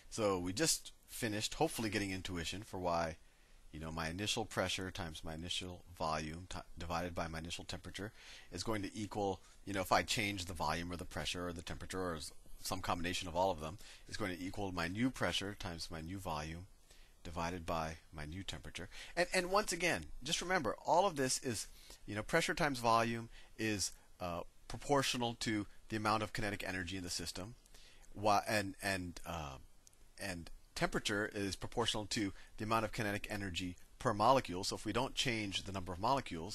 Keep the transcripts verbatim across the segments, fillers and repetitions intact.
So we just finished hopefully getting intuition for why, you know, my initial pressure times my initial volume t- divided by my initial temperature is going to equal, you know, if I change the volume or the pressure or the temperature or some combination of all of them, is going to equal my new pressure times my new volume divided by my new temperature. And and once again, just remember, all of this is, you know, pressure times volume is uh, proportional to the amount of kinetic energy in the system, while and and uh, and temperature is proportional to the amount of kinetic energy per molecule. So if we don't change the number of molecules,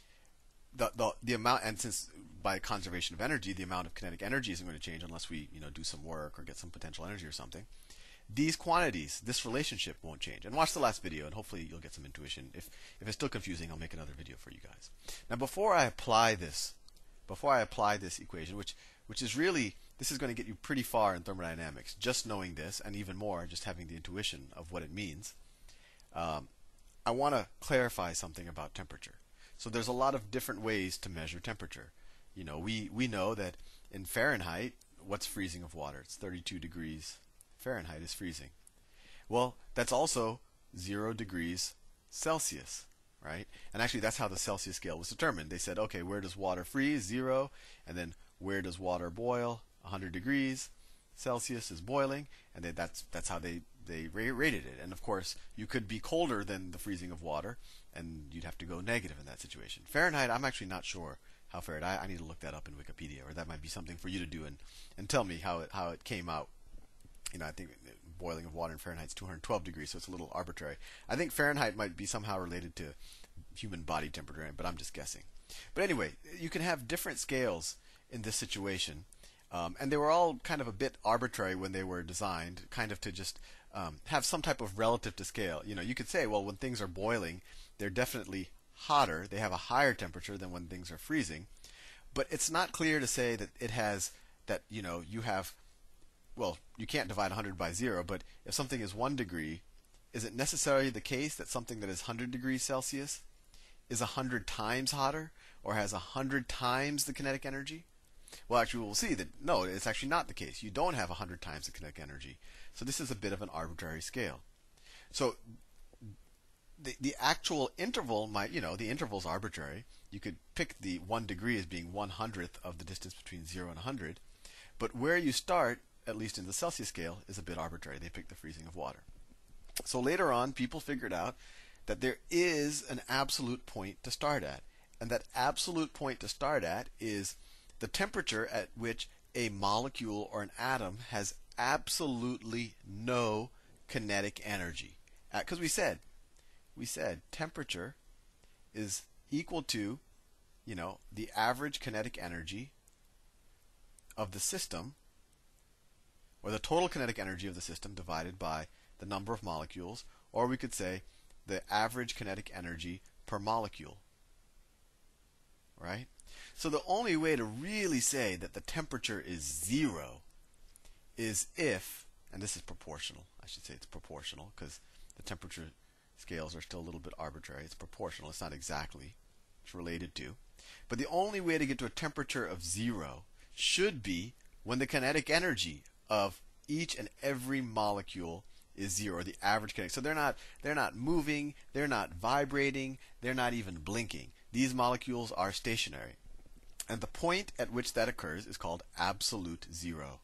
the the, the amount, and since by conservation of energy, the amount of kinetic energy isn't going to change unless we, you know, do some work or get some potential energy or something. These quantities, this relationship won't change. And watch the last video, and hopefully you'll get some intuition. If if it's still confusing, I'll make another video for you guys. Now, before I apply this, before I apply this equation, which which is really, this is going to get you pretty far in thermodynamics, just knowing this, and even more, just having the intuition of what it means. Um, I want to clarify something about temperature. So there's a lot of different ways to measure temperature. You know, we we know that in Fahrenheit, what's freezing of water? It's thirty-two degrees Fahrenheit is freezing. Well, that's also zero degrees Celsius, right? And actually, that's how the Celsius scale was determined. They said, okay, where does water freeze? Zero. And then where does water boil? one hundred degrees Celsius is boiling. And they, that's that's how they they rated it. And of course, you could be colder than the freezing of water, and you'd have to go negative in that situation. Fahrenheit, I'm actually not sure how Fahrenheit. I, I need to look that up in Wikipedia, or that might be something for you to do and and tell me how it how it came out. You know, I think boiling of water in Fahrenheit is two hundred twelve degrees, so it's a little arbitrary. I think Fahrenheit might be somehow related to human body temperature, but I'm just guessing. But anyway, you can have different scales in this situation, um, and they were all kind of a bit arbitrary when they were designed, kind of to just um, have some type of relative to scale. You know, you could say, well, when things are boiling, they're definitely hotter. They have a higher temperature than when things are freezing. But it's not clear to say that it has, that, you know, you have, well, you can't divide one hundred by zero, but if something is one degree, is it necessarily the case that something that is one hundred degrees Celsius is one hundred times hotter or has one hundred times the kinetic energy? Well, actually, we'll see that no, it's actually not the case. You don't have one hundred times the kinetic energy. So this is a bit of an arbitrary scale. So the the actual interval might, you know, the interval is arbitrary. You could pick the one degree as being one hundredth of the distance between zero and one hundred. But where you start, at least in the Celsius scale, is a bit arbitrary. They picked the freezing of water. So later on, people figured out that there is an absolute point to start at. And that absolute point to start at is the temperature at which a molecule or an atom has absolutely no kinetic energy. Because we said, we said temperature is equal to, you know, the average kinetic energy of the system, or the total kinetic energy of the system divided by the number of molecules, or we could say the average kinetic energy per molecule. Right? So the only way to really say that the temperature is zero is if, and this is proportional, I should say it's proportional, because the temperature scales are still a little bit arbitrary. It's proportional, it's not exactly, it's related to. But the only way to get to a temperature of zero should be when the kinetic energy of each and every molecule is zero, the average kinetic. So they're not they're not moving, they're not vibrating, they're not even blinking. These molecules are stationary. And the point at which that occurs is called absolute zero.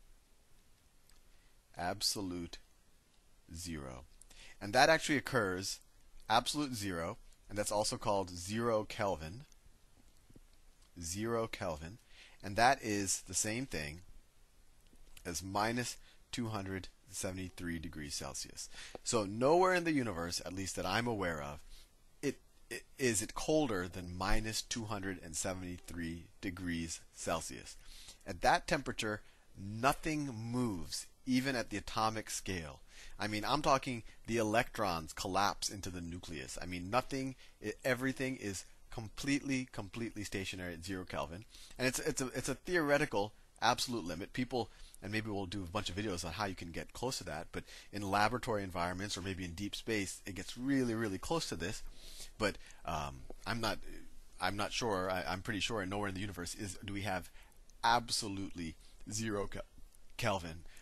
Absolute zero. And that actually occurs, absolute zero, and that's also called zero Kelvin. Zero Kelvin. And that is the same thing as minus two hundred seventy-three degrees Celsius. So nowhere in the universe, at least that I'm aware of, it, it is it colder than minus two hundred seventy-three degrees Celsius. At that temperature, nothing moves, even at the atomic scale. I mean, I'm talking the electrons collapse into the nucleus. I mean, nothing, it, everything is completely, completely stationary at zero Kelvin. And it's it's a it's a theoretical absolute limit. People, and maybe we'll do a bunch of videos on how you can get close to that, but in laboratory environments or maybe in deep space, it gets really, really close to this. But um, I'm not I'm not sure. I, I'm pretty sure nowhere in the universe is do we have absolutely zero Kelvin.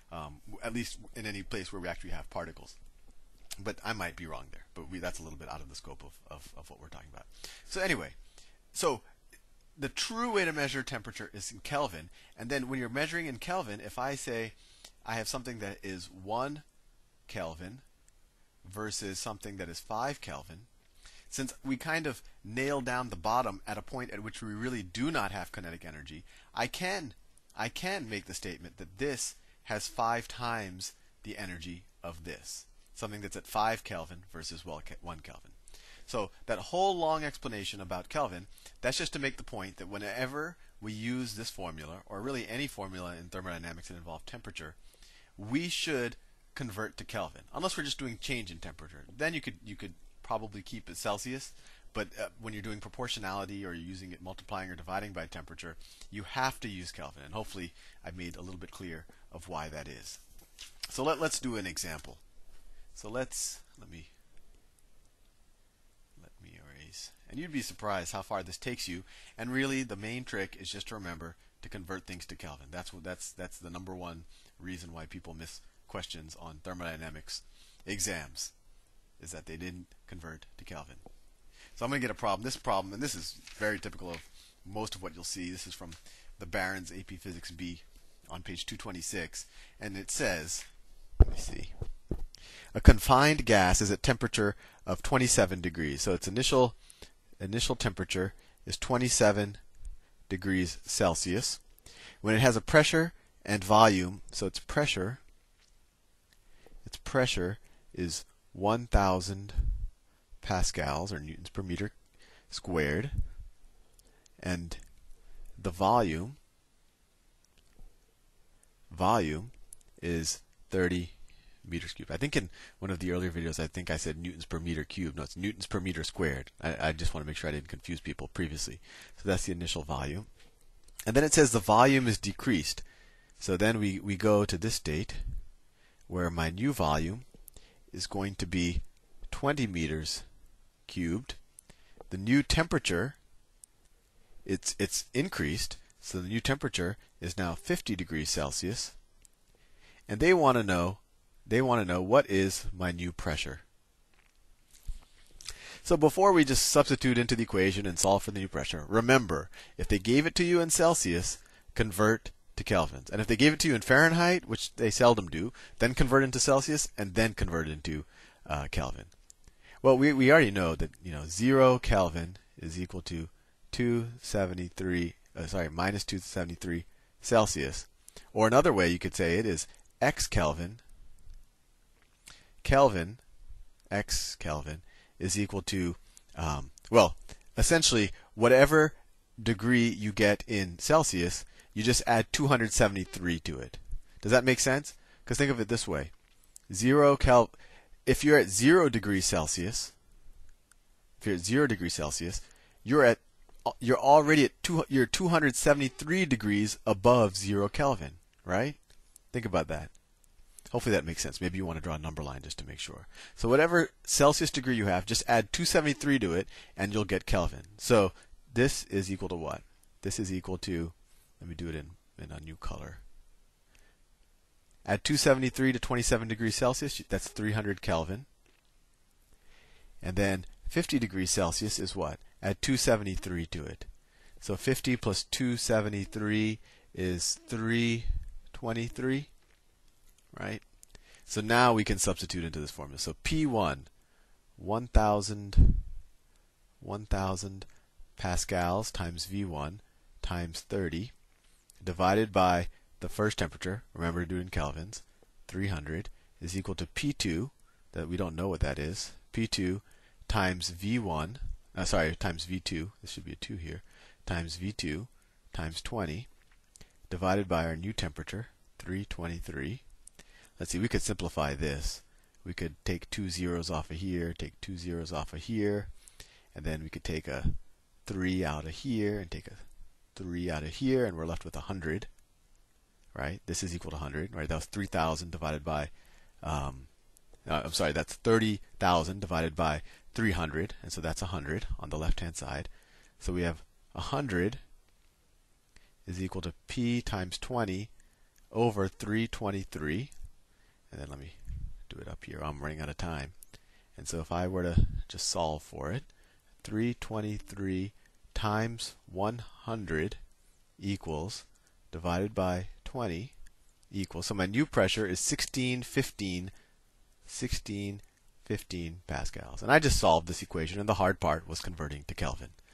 um, at least in any place where we actually have particles. But I might be wrong there. But we, that's a little bit out of the scope of, of, of what we're talking about. So anyway, so the true way to measure temperature is in Kelvin. And then when you're measuring in Kelvin, if I say I have something that is one Kelvin versus something that is five Kelvin, since we kind of nailed down the bottom at a point at which we really do not have kinetic energy, I can I can make the statement that this has five times the energy of this. Something that's at five Kelvin versus one Kelvin. So that whole long explanation about Kelvin, that's just to make the point that whenever we use this formula, or really any formula in thermodynamics that involve temperature, we should convert to Kelvin. Unless we're just doing change in temperature. Then you could you could probably keep it Celsius, but uh, when you're doing proportionality or you're using it multiplying or dividing by temperature, you have to use Kelvin. And hopefully I've made a little bit clear of why that is. So let, let's do an example. So let's, let me, let me erase. And you'd be surprised how far this takes you. And really the main trick is just to remember to convert things to Kelvin. That's what, that's, that's the number one reason why people miss questions on thermodynamics exams, is that they didn't convert to Kelvin. So I'm going to get a problem. This problem, and this is very typical of most of what you'll see. This is from the Barron's A P Physics B on page two twenty-six. And it says, let me see. A confined gas is at temperature of twenty-seven degrees. So its initial initial temperature is twenty-seven degrees Celsius. When it has a pressure and volume, so its pressure, its pressure is one thousand pascals or newtons per meter squared, and the volume volume is thirty meters cubed. I think in one of the earlier videos, I think I said newtons per meter cubed. No, it's newtons per meter squared. I, I just want to make sure I didn't confuse people previously. So that's the initial volume. And then it says the volume is decreased. So then we, we go to this state where my new volume is going to be twenty meters cubed. The new temperature, it's, it's increased. So the new temperature is now fifty degrees Celsius. And they want to know They want to know what is my new pressure. So before we just substitute into the equation and solve for the new pressure, remember, if they gave it to you in Celsius, convert to kelvins. And if they gave it to you in Fahrenheit, which they seldom do, then convert into Celsius and then convert into uh, Kelvin. Well, we, we already know that, you know, zero Kelvin is equal to two seventy-three, uh, sorry, minus two seventy-three Celsius. Or another way you could say it is x Kelvin Kelvin, x Kelvin, is equal to, um, well, essentially, whatever degree you get in Celsius, you just add two hundred seventy-three to it. Does that make sense? Because think of it this way. Zero Kel, if you're at zero degrees Celsius, if you're at zero degrees Celsius, you're at, you're already at two, you're two hundred seventy-three degrees above zero Kelvin, right? Think about that. Hopefully that makes sense. Maybe you want to draw a number line just to make sure. So whatever Celsius degree you have, just add two seventy-three to it, and you'll get Kelvin. So this is equal to what? This is equal to, let me do it in, in a new color. Add two seventy-three to twenty-seven degrees Celsius, that's three hundred Kelvin. And then fifty degrees Celsius is what? Add two seventy-three to it. So fifty plus two seventy-three is three twenty-three. Right? So now we can substitute into this formula. So P one, one thousand, one thousand pascals times V one times thirty divided by the first temperature, remember to do it in kelvins, three hundred, is equal to P two, that we don't know what that is, P two times V one, uh, sorry, times V two, this should be a two here, times V two times twenty divided by our new temperature, three twenty-three. Let's see, we could simplify this. We could take two zeros off of here, take two zeros off of here, and then we could take a three out of here and take a three out of here, and we're left with one hundred. Right? This is equal to one hundred. Right? That was three thousand divided by, um, uh, I'm sorry, that's thirty thousand divided by three hundred, and so that's one hundred on the left-hand side. So we have one hundred is equal to P times twenty over three twenty-three. And then let me do it up here. I'm running out of time. And so if I were to just solve for it, three twenty-three times one hundred equals, divided by twenty equals, so my new pressure is sixteen fifteen, sixteen fifteen pascals. And I just solved this equation, and the hard part was converting to Kelvin.